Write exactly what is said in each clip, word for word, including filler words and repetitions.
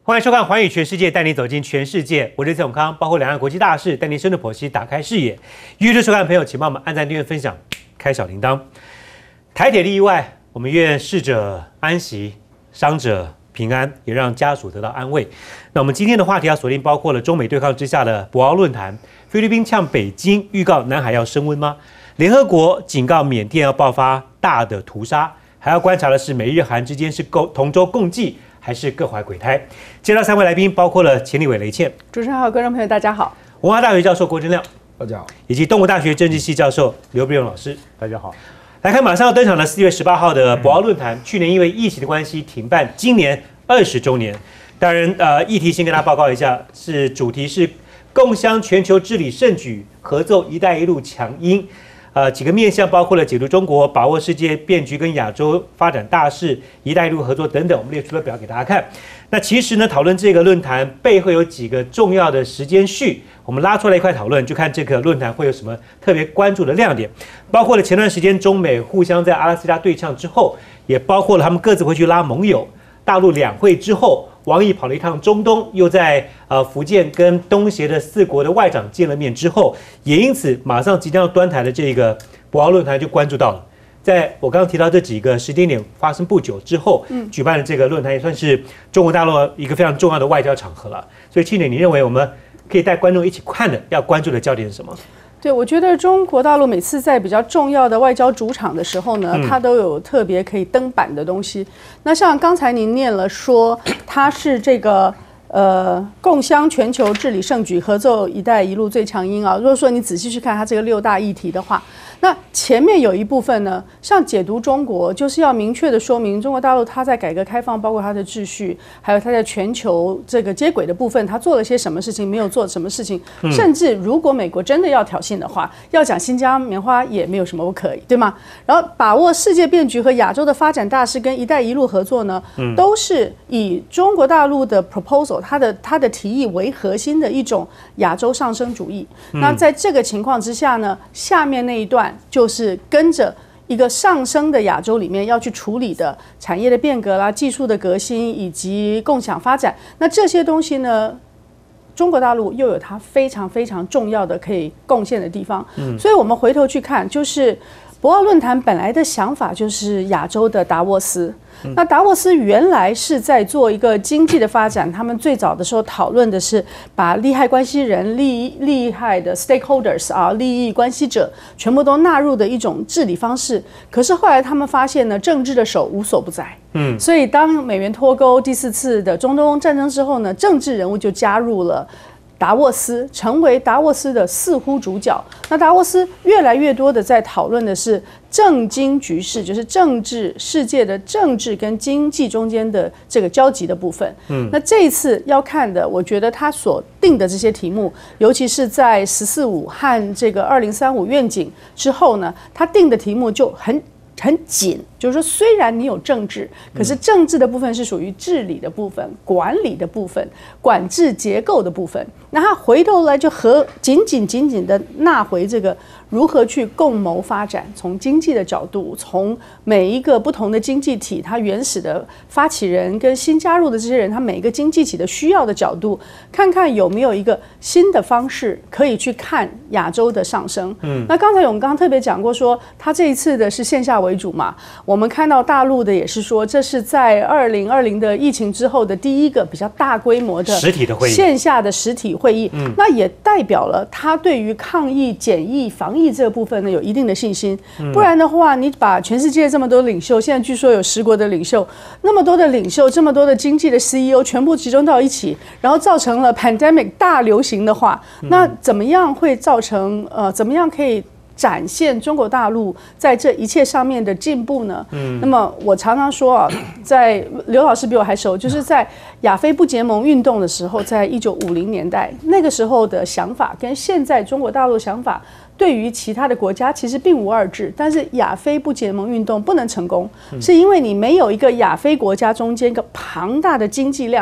欢迎收看《寰宇全世界》，带你走进全世界。我是蔡永康，包括两岸国际大事，带您深入剖析，打开视野。YouTube收看的朋友，请帮我们按赞、订阅、分享、开小铃铛。台铁的意外，我们愿逝者安息，伤者平安，也让家属得到安慰。那我们今天的话题要锁定包括了中美对抗之下的博鳌论坛，菲律宾呛北京，预告南海要升温吗？联合国警告缅甸要爆发大的屠杀，还要观察的是美日韩之间是共同舟共济，还是各怀鬼胎？接到三位来宾，包括了钱立伟、雷倩， 主持人好，观众朋友大家好； 文化大学教授郭正亮， 大家好； 以及东吴大学政治系教授刘必荣老师， 大家好。 来看马上要登场的四月十八号的博鳌论坛，去年因为疫情的关系停办，今年二十周年。当然，呃，议题先跟大家报告一下，是主题是共襄全球治理盛举，合奏“一带一路”强音。呃，几个面向包括了解读中国、把握世界变局跟亚洲发展大势、一带一路合作等等，我们列出了表给大家看。那其实呢，讨论这个论坛背后有几个重要的时间序，我们拉出来一块讨论，就看这个论坛会有什么特别关注的亮点，包括了前段时间中美互相在阿拉斯加对呛之后，也包括了他们各自会去拉盟友。大陆两会之后，王毅跑了一趟中东，又在呃福建跟东协的四国的外长见了面之后，也因此马上即将要端台的这个博鳌论坛就关注到了。在我刚刚提到这几个时间点发生不久之后，嗯，举办的这个论坛也算是中国大陆一个非常重要的外交场合了。所以庆姐，你认为我们可以带观众一起看的，要关注的焦点是什么？ 对，我觉得中国大陆每次在比较重要的外交主场的时候呢，它都有特别可以登板的东西。那像刚才您念了说，它是这个呃共襄全球治理盛举，合奏“一带一路”最强音啊。如果说你仔细去看它这个六大议题的话，那前面有一部分呢，像解读中国，就是要明确的说明中国大陆它在改革开放，包括它的秩序，还有它在全球这个接轨的部分，它做了些什么事情，没有做什么事情，嗯、甚至如果美国真的要挑衅的话，要讲新疆棉花也没有什么不可以，对吗？然后把握世界变局和亚洲的发展大势跟“一带一路”合作呢，嗯、都是以中国大陆的 proposal， 它的它的提议为核心的一种亚洲上升主义。嗯、那在这个情况之下呢，下面那一段。就是跟着一个上升的亚洲里面要去处理的产业的变革啦、技术的革新以及共享发展，那这些东西呢，中国大陆又有它非常非常重要的可以贡献的地方。嗯，所以我们回头去看，就是博鳌论坛本来的想法就是亚洲的达沃斯。那达沃斯原来是在做一个经济的发展，他们最早的时候讨论的是把利害关系人、利利害的 stakeholders 啊，利益关系者全部都纳入的一种治理方式。可是后来他们发现呢，政治的手无所不在。嗯，所以当美元脱钩第四次的中东战争之后呢，政治人物就加入了达沃斯，成为达沃斯的似乎主角。那达沃斯越来越多的在讨论的是政经局势，就是政治世界的政治跟经济中间的这个交集的部分。嗯，那这一次要看的，我觉得他所定的这些题目，尤其是在“十四五”和这个二零三五愿景之后呢，他定的题目就很。很紧，就是说，虽然你有政治，可是政治的部分是属于治理的部分、管理的部分、管制结构的部分。那他回头来就和紧紧紧紧的纳回这个如何去共谋发展，从经济的角度，从每一个不同的经济体，它原始的发起人跟新加入的这些人，他每一个经济体的需要的角度，看看有没有一个新的方式可以去看亚洲的上升。嗯，那刚才我们刚刚特别讲过说，他这一次的是线下为主嘛，我们看到大陆的也是说，这是在二零二零的疫情之后的第一个比较大规模的实体的会议， 线下的实体会议，嗯，那也代表了他对于抗疫、检疫、防疫这个部分呢有一定的信心。不然的话，你把全世界这么多领袖，现在据说有十国的领袖，那么多的领袖，这么多的经济的 C E O 全部集中到一起，然后造成了 pandemic 大流行的话，那怎么样会造成呃，怎么样可以展现中国大陆在这一切上面的进步呢？嗯，那么我常常说啊，在刘老师比我还熟，就是在亚非不结盟运动的时候，在一九五零年代那个时候的想法，跟现在中国大陆的想法，对于其他的国家其实并无二致。但是亚非不结盟运动不能成功，是因为你没有一个亚非国家中间一个庞大的经济量体。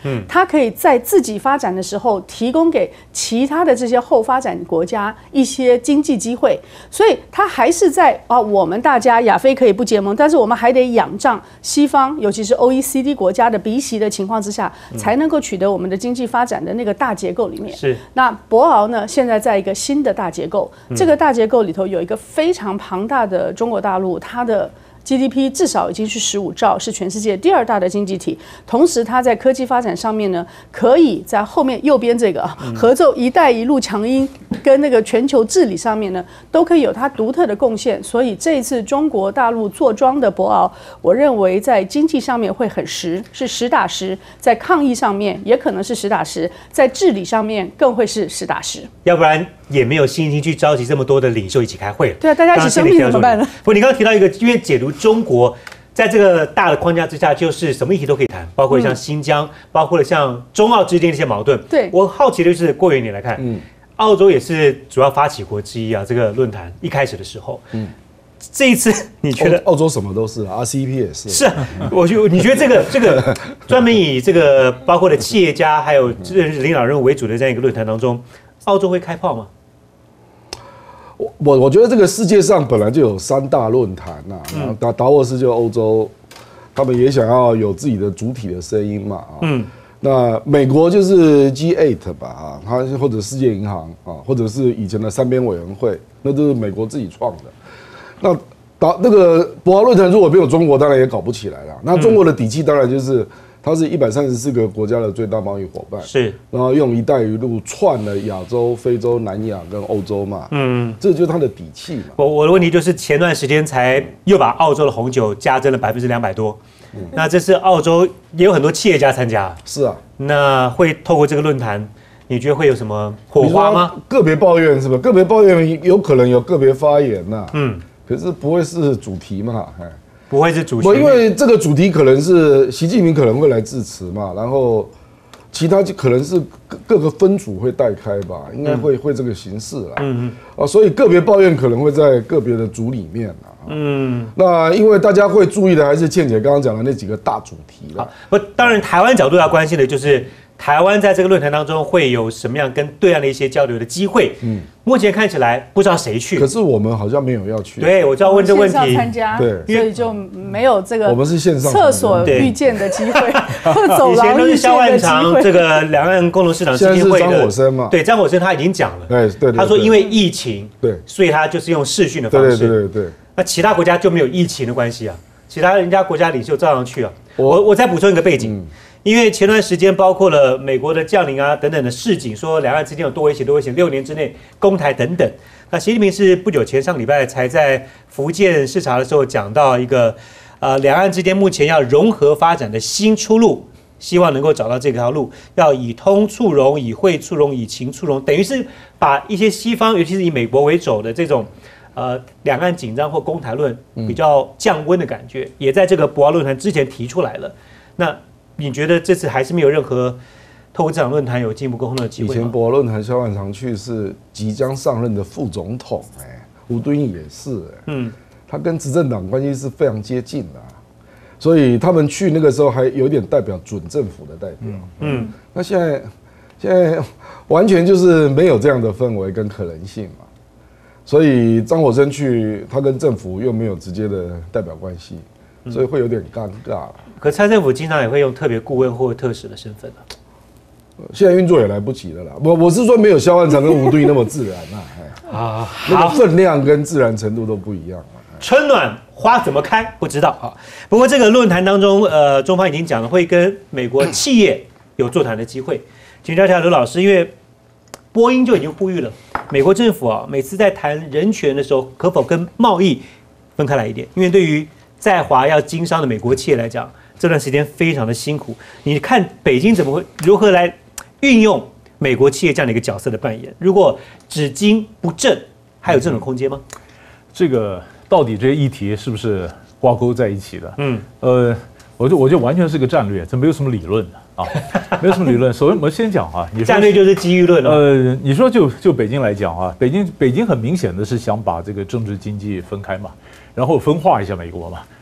嗯，它可以在自己发展的时候提供给其他的这些后发展国家一些经济机会，所以它还是在啊，我们大家亚非可以不结盟，但是我们还得仰仗西方，尤其是 O E C D 国家的鼻息的情况之下，才能够取得我们的经济发展的那个大结构里面。 是， 那博鳌呢，现在在一个新的大结构，这个大结构里头有一个非常庞大的中国大陆，它的G D P 至少已经是十五兆，是全世界第二大的经济体。同时，它在科技发展上面呢，可以在后面右边这个合奏“一带一路”强音跟那个全球治理上面呢，都可以有它独特的贡献。所以这一次中国大陆坐庄的博鳌，我认为在经济上面会很实，是实打实；在抗疫上面也可能是实打实；在治理上面更会是实打实。 要不然也没有信心去召集这么多的领袖一起开会了。 对啊，大家一起生病怎么办呢？ 不过你刚刚提到一个，因为解读中国在这个大的框架之下，就是什么议题都可以谈，包括像新疆，嗯、包括了像中澳之间的一些矛盾。 对， 我好奇的就是过远点来看，嗯，澳洲也是主要发起国之一啊。这个论坛一开始的时候，嗯，这一次你觉得澳洲什么都是 ，R C E P 也是。 是，我就你觉得这个这个专门以这个包括了企业家还有领导人物为主的这样一个论坛当中，澳洲会开炮吗？ 我我觉得这个世界上本来就有三大论坛呐，嗯、达达沃斯就欧洲，他们也想要有自己的主体的声音嘛啊。嗯。那美国就是 G 八 吧啊，它或者世界银行啊，或者是以前的三边委员会，那都是美国自己创的。那达那个博鳌论坛如果没有中国，当然也搞不起来了。那中国的底气当然就是它是一百三十四个国家的最大贸易伙伴， 是， 然后用“一带一路”串了亚洲、非洲、南亚跟欧洲嘛，嗯，这就是它的底气嘛。 我我的问题就是前段时间才又把澳洲的红酒加增了百分之两百多，嗯、那这次澳洲也有很多企业家参加， 是啊， 那会透过这个论坛，你觉得会有什么火花吗？ 个别抱怨是吧？个别抱怨有可能有个别发言呐、啊，嗯，可是不会是主题嘛，哎。 不会是主题， 因为这个主题可能是习近平可能会来致辞嘛，然后其他就可能是各个分组会带开吧，应该会、嗯、会这个形式啦。嗯嗯啊，所以个别抱怨可能会在个别的组里面啊。嗯，那因为大家会注意的还是倩姐刚刚讲的那几个大主题啦。 不，当然台湾角度要关心的就是台湾在这个论坛当中会有什么样跟对岸的一些交流的机会。嗯，目前看起来不知道谁去， 可是我们好像没有要去。 对，我就要问这个问题。 线上参加， 对， 所以就没有这个我们是线上厕所遇见的机会，或走廊遇见的机会。 这个两岸共同市场基金会的张火生嘛， 对，张火生他已经讲了， 对对， 他说因为疫情， 对， 所以他就是用视讯的方式， 对对对对。 那其他国家就没有疫情的关系啊，其他人家国家领袖照样去啊。我我再补充一个背景。因为前段时间包括了美国的将领啊等等的示警，说两岸之间有多危险多危险，六年之内攻台等等。那习近平是不久前上礼拜才在福建视察的时候讲到一个，呃，两岸之间目前要融合发展的新出路，希望能够找到这条路，要以通促融，以惠促融，以情促融，等于是把一些西方，尤其是以美国为首的这种。呃，两岸紧张或攻台论比较降温的感觉，也在这个博鳌论坛之前提出来了。那你觉得这次还是没有任何透过这场论坛有进一步沟通的机会吗？ 以前博鳌论坛萧万长去是即将上任的副总统、欸，哎，吴敦义也是、欸，嗯，他跟执政党关系是非常接近的、啊，所以他们去那个时候还有点代表准政府的代表，嗯，嗯那现在现在完全就是没有这样的氛围跟可能性嘛。所以张火生去，他跟政府又没有直接的代表关系，所以会有点尴尬了。 可蔡政府经常也会用特别顾问或特使的身份啊。 现在运作也来不及了啦。我我是说没有萧万长跟吴敦义那么自然啊，啊，那个分量跟自然程度都不一样啊。 春暖花怎么开不知道啊。不过这个论坛当中，呃，中方已经讲了会跟美国企业有座谈的机会。请教一下刘老师，因为波音就已经呼吁了。美国政府啊，每次在谈人权的时候，可否跟贸易分开来一点？因为对于在华要经商的美国企业来讲，这段时间非常的辛苦。你看北京怎么会如何来运用美国企业这样的一个角色的扮演？如果只经不正，还有这种空间吗？ 这个到底这些议题是不是挂钩在一起的？嗯，呃，我就我就完全是个战略，这没有什么理论的。啊，没有什么理论。首先，我们先讲啊，你说战略就是机遇论了。 呃，你说就就北京来讲啊，北京北京很明显的是想把这个政治经济分开嘛，然后分化一下美国嘛。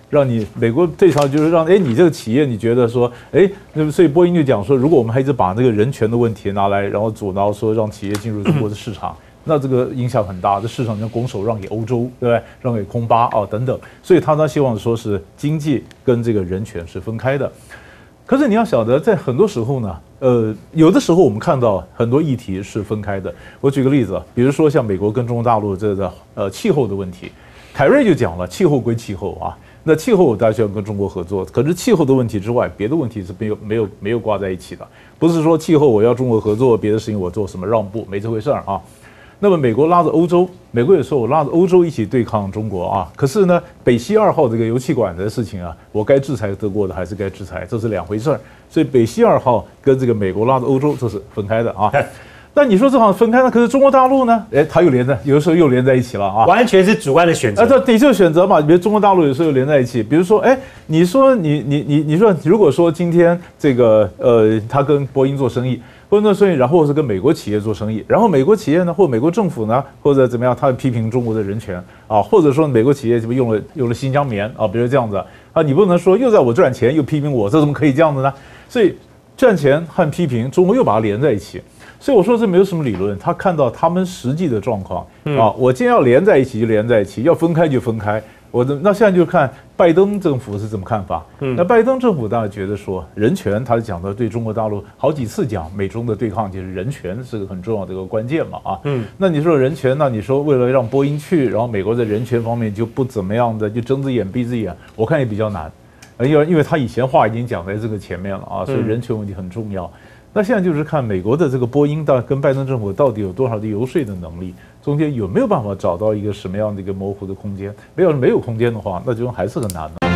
让你美国这条就是让哎你这个企业你觉得说哎，那么所以波音就讲说，如果我们还一直把这个人权的问题拿来，然后阻挠说让企业进入中国的市场。那这个影响很大，这市场将拱手让给欧洲，对不对？让给空巴啊等等，所以他呢希望说是经济跟这个人权是分开的。可是你要晓得，在很多时候呢，呃，有的时候我们看到很多议题是分开的。我举个例子，比如说像美国跟中国大陆这个呃气候的问题，凯瑞就讲了，气候归气候啊，那气候大家需要跟中国合作，可是气候的问题之外，别的问题是没有没有没有挂在一起的，不是说气候我要中国合作，别的事情我做什么让步，没这回事儿啊。那么美国拉着欧洲，美国也说我拉着欧洲一起对抗中国啊。可是呢，北溪二号这个油气管的事情啊，我该制裁德国的还是该制裁，这是两回事儿。所以北溪二号跟这个美国拉着欧洲这是分开的啊。那你说这好分开了，可是中国大陆呢？哎，它又连在，有的时候又连在一起了啊。 完全是主观的选择。 啊，这你就选择嘛。比如中国大陆有时候又连在一起，比如说，哎，你说你你你你说，如果说今天这个呃，他跟波音做生意。或者做生意，然后是跟美国企业做生意，然后美国企业呢，或美国政府呢，或者怎么样，他批评中国的人权啊，或者说美国企业就用了用了新疆棉啊，比如这样子啊，你不能说又在我赚钱又批评我，这怎么可以这样子呢？所以赚钱和批评，中国又把它连在一起。所以我说这没有什么理论，他看到他们实际的状况啊，我今天要连在一起就连在一起，要分开就分开。我的那现在就看拜登政府是怎么看法。嗯，那拜登政府当然觉得说人权，他讲的对中国大陆好几次讲美中的对抗，就是人权是个很重要的一个关键嘛啊。嗯，那你说人权，那你说为了让波音去，然后美国在人权方面就不怎么样的，就睁只眼闭只眼，我看也比较难。因为因为他以前话已经讲在这个前面了啊，所以人权问题很重要。那现在就是看美国的这个波音到跟拜登政府到底有多少的游说的能力，中间有没有办法找到一个什么样的一个模糊的空间？没有没有空间的话，那就还是很难的。